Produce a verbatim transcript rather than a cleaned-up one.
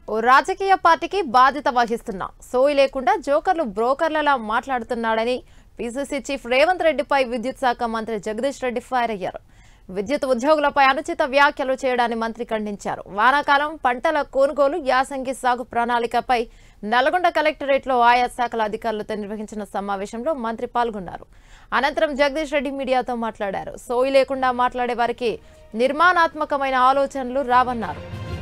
ఓ రాజకీయ పార్టీకి బాధ్యత వహిస్తున్నా సోయి లేకుండా జోకర్లు బ్రోకర్లలా మాట్లాడుతున్నాడని పీసీసీ చీఫ్ రేవంత్ రెడ్డిపై విద్యుత్ శాఖ మంత్రి జగదీష్ రెడ్డి ఫైర్ అయ్యారు. విద్యుత్ ఉద్యోగులపై అనుచిత వ్యాఖ్యలు చేయడాన్ని మంత్రి ఖండించారు. వానాకాలం పంటల కొనుగోలు యాసంగి సాగు ప్రణాళికపై నల్గొండ కలెక్టరేట్లో ఆయా శాఖల అధికారులతో నిర్వహించిన సమావేశంలో మంత్రి పాల్గొన్నారు. అనంతరం జగదీష్ రెడ్డి మీడియాతో మాట్లాడారు. సోయి లేకుండా మాట్లాడే వారికి నిర్మాణాత్మకమైన ఆలోచనలు రావన్నారు.